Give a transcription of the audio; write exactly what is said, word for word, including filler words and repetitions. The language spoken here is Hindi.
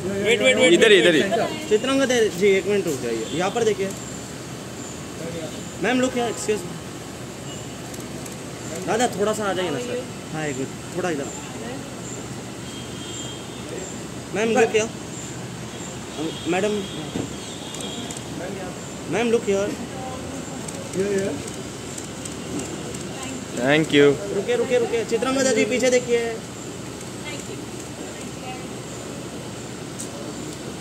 वेट वेट वेट इधर इधर ही चित्रांगदा जी एक मिनट रुक जाइए, यहाँ पर देखिए मैम, लुक यहाँ, एक्सक्यूज दादा थोड़ा सा आ जाइए ना सर। हाँ एक मिनट, थोड़ा इधर मैम, लुक यहाँ madam, ma'am look here. Thank you. रुके रुके रुके चित्रांगदा जी पीछे देखिए।